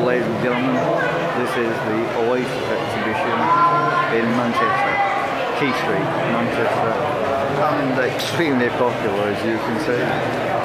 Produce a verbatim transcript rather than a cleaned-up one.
ladies and gentlemen, this is the Oasis exhibition in Manchester, Quay Street, Manchester, and extremely popular, as you can see.